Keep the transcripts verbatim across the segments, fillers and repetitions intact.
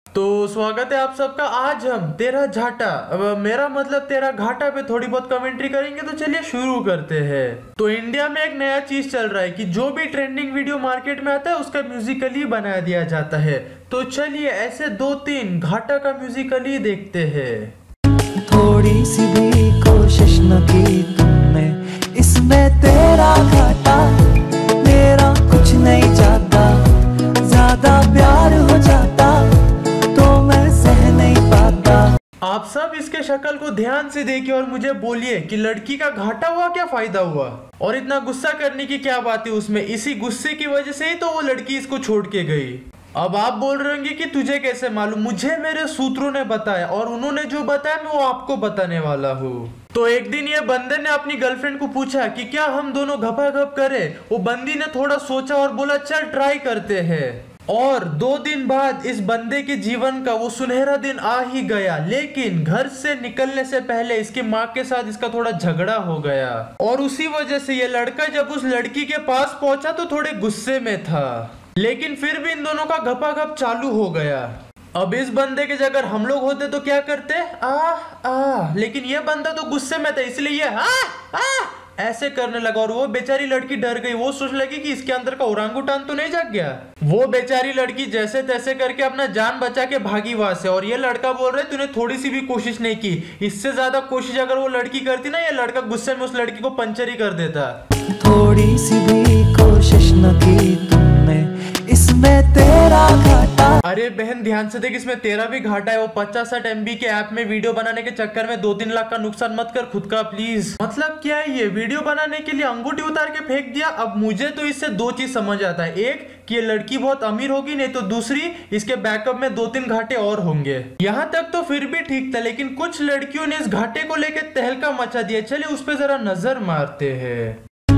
तो स्वागत है आप सबका। आज हम तेरा झाटा अब मेरा मतलब तेरा घाटा पे थोड़ी बहुत कमेंट्री करेंगे। तो चलिए शुरू करते हैं। तो इंडिया में एक नया चीज चल रहा है कि जो भी ट्रेंडिंग वीडियो मार्केट में आता है उसका म्यूजिकली बना दिया जाता है। तो चलिए ऐसे दो तीन घाटा का म्यूजिकली देखते हैं। थोड़ी सी भी कोशिश न की तुमने, इसमें तेरा घाटा मेरा कुछ नहीं जाता। ज्यादा प्यार हो जाता तो मैं सह नहीं पाता। आप सब इसके शक्ल को ध्यान से देखिए और मुझे बोलिए कि लड़की का घाटा हुआ क्या फायदा हुआ, और इतना गुस्सा करने की क्या बात है उसमें। इसी गुस्से की वजह से ही तो वो लड़की इसको छोड़ के गई। अब आप बोल रहे होंगे कि तुझे कैसे मालूम। मुझे मेरे सूत्रों ने बताया और उन्होंने जो बताया मैं वो आपको बताने वाला हूँ। तो एक दिन ये बंदे ने अपनी गर्लफ्रेंड को पूछा कि क्या हम दोनों घपाघप करें। वो बंदी ने थोड़ा सोचा और बोला चल ट्राई करते हैं। और दो दिन बाद इस बंदे के जीवन का वो सुनहरा दिन आ ही गया। लेकिन घर से निकलने से पहले इसकी माँ के साथ इसका थोड़ा झगड़ा हो गया और उसी वजह से ये लड़का जब उस लड़की के पास पहुंचा तो थोड़े गुस्से में था। लेकिन फिर भी इन दोनों का घपाघप चालू हो गया। अब इस बंदे के जगह हम लोग होते तो क्या करते, आ आ लेकिन ये बंदा तो गुस्से में था इसलिए ये आ आ ऐसे करने लगा। और वो बेचारी लड़की डर गई। वो सोच लगी कि इसके अंदर का ओरांगुटान तो नहीं जाग गया। वो बेचारी लड़की जैसे तैसे करके अपना जान बचा के भागी वहां से। और ये लड़का बोल रहे तूने थोड़ी सी भी कोशिश नहीं की। इससे ज्यादा कोशिश अगर वो लड़की करती ना, ये लड़का गुस्से में उस लड़की को पंचर ही कर देता। थोड़ी सी भी कोशिश न की तुमने, इसमें तेरा घाटा। अरे बहन ध्यान से देख, इसमें तेरा भी घाटा है। वो पचास साठ एमबी के ऐप में वीडियो बनाने के चक्कर में दो तीन लाख का नुकसान मत कर खुद का प्लीज। मतलब क्या है, ये वीडियो बनाने के लिए अंगूठी उतार के फेंक दिया। अब मुझे तो इससे दो चीज समझ आता है। एक कि ये लड़की बहुत अमीर होगी, नहीं तो दूसरी इसके बैकअप में दो तीन घाटे और होंगे। यहाँ तक तो फिर भी ठीक था, लेकिन कुछ लड़कियों ने इस घाटे को लेकर तहलका मचा दिया। चलिए उस पर जरा नजर मारते हैं।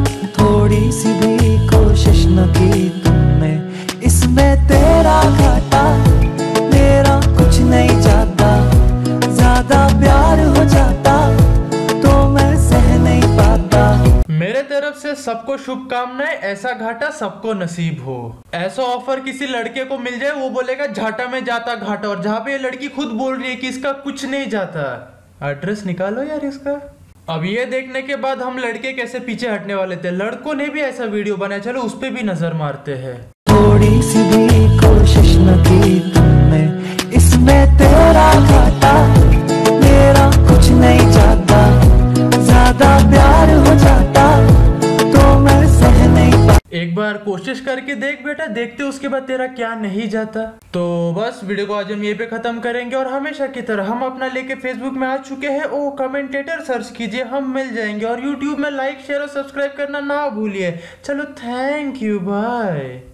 थोड़ी सी भी कोशिश न की तुमने, इसमें तेरा घाटा मेरा कुछ नहीं जाता। ज्यादा प्यार हो जाता तो मैं सह नहीं पाता। मेरे तरफ से सबको शुभकामनाएं। ऐसा घाटा सबको नसीब हो। ऐसा ऑफर किसी लड़के को मिल जाए, वो बोलेगा झाटा में जाता घाटा। और जहाँ पे ये लड़की खुद बोल रही है कि इसका कुछ नहीं जाता। एड्रेस निकालो यार इसका। अब ये देखने के बाद हम लड़के कैसे पीछे हटने वाले थे। लड़कों ने भी ऐसा वीडियो बनाया, चलो उस पे भी नजर मारते हैं। थोड़ी सी भी कोशिश न की तुमने, इसमें तेरा घाटा मेरा कुछ नहीं जाता। ज्यादा प्यार हो जाता तो मैं सह नहीं पाता। एक बार कोशिश करके देख बेटा, देखते उसके बाद तेरा क्या नहीं जाता। तो बस वीडियो को आज हम ये पे खत्म करेंगे। और हमेशा की तरह हम अपना लेके फेसबुक में आ चुके हैं। ओ कमेंटेटर सर्च कीजिए, हम मिल जाएंगे। और यूट्यूब में लाइक शेयर और सब्सक्राइब करना ना भूलिए। चलो थैंक यू, बाय।